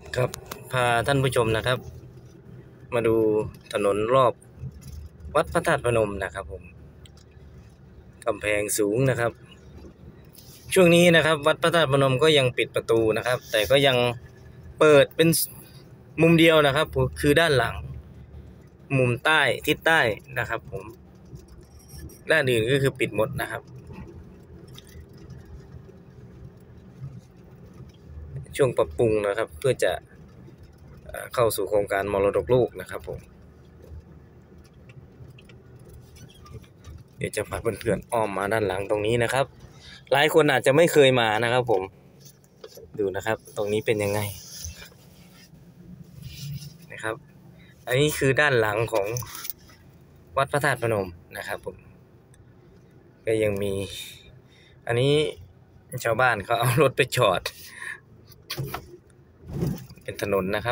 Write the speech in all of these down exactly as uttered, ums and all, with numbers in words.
ครับพาท่านผู้ชมนะครับ มาดูถนนรอบวัดพระธาตุพนมนะครับผมกำแพงสูงนะครับช่วงนี้นะครับวัดพระธาตุพนมก็ยังปิดประตูนะครับ แต่ก็ยังเปิดเป็นมุมเดียวนะครับคือด้านหลังมุมใต้ทิศใต้นะครับผมด้านอื่นก็คือปิดหมดนะครับช่วงปรับปรุงนะครับเพื่อจะเข้าสู่โครงการมรดกโลกนะครับผมเดี๋ยวจะพาเพื่อนๆอ้อมมาด้านหลังตรงนี้นะครับหลายคนอาจจะไม่เคยมานะครับผมดูนะครับตรงนี้เป็นยังไงนะครับอันนี้คือด้านหลังของวัดพระธาตุพนมนะครับผมก็ยังมีอันนี้ชาวบ้านเขาเอารถไปจอดเป็นถนนนะครับ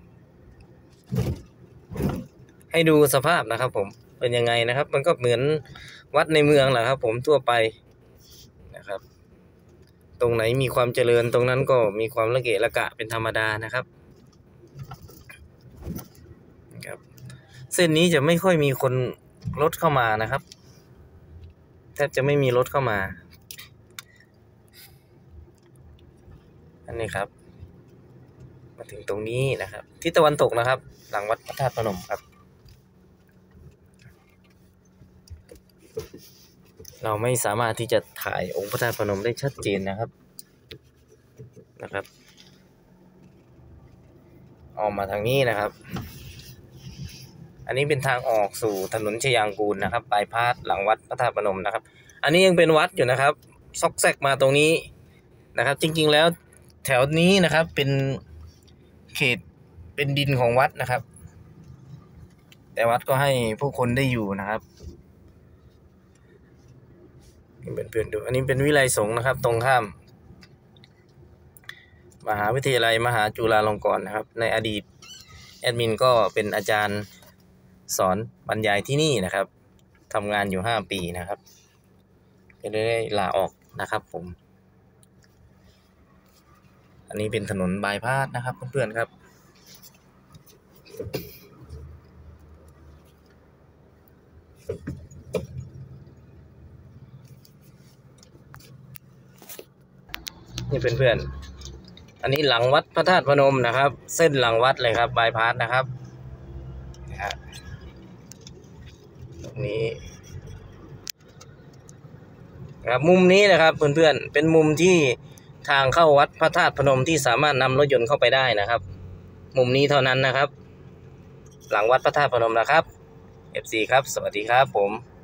ให้ดูสภาพนะครับผมเป็นยังไงนะครับมันก็เหมือนวัดในเมืองแหละครับผมทั่วไปนะครับตรงไหนมีความเจริญตรงนั้นก็มีความละเกะละกะเป็นธรรมดานะครับครับเส้นนี้จะไม่ค่อยมีคนรถเข้ามานะครับแทบจะไม่มีรถเข้ามาอันนี้ครับมาถึงตรงนี้นะครับทิศตะวันตกนะครับหลังวัดพระธาตุพนมครับเราไม่สามารถที่จะถ่ายองค์พระธาตุพนมได้ชัดเจนนะครับนะครับออกมาทางนี้นะครับอันนี้เป็นทางออกสู่ถนนชยางกูลนะครับบายพาสหลังวัดพระธาตุพนมนะครับอันนี้ยังเป็นวัดอยู่นะครับซอกแซกมาตรงนี้นะครับจริงๆแล้วแถวนี้นะครับเป็นเขตเป็นดินของวัดนะครับแต่วัดก็ให้ผู้คนได้อยู่นะครับเป็นเพื่อนดูอันนี้เป็นวิไลสงฆ์นะครับตรงข้ามมหาวิทยาลัยมหาจุฬาลงกรณ์นะครับในอดีตแอดมินก็เป็นอาจารย์สอนบรรยายที่นี่นะครับทำงานอยู่ห้าปีนะครับก็ได้ลาออกนะครับผมอันนี้เป็นถนนบายพาสนะครับเพื่อนๆครับนี่เพื่อนๆอันนี้หลังวัดพระธาตุพนมนะครับเส้นหลังวัดเลยครับบายพาสนะครับตรงนี้ครับมุมนี้นะครับเพื่อนๆเป็นมุมที่ทางเข้าวัดพระธาตุพนมที่สามารถนำรถยนต์เข้าไปได้นะครับมุมนี้เท่านั้นนะครับหลังวัดพระธาตุพนมนะครับ เอฟ ซี ครับสวัสดีครับผม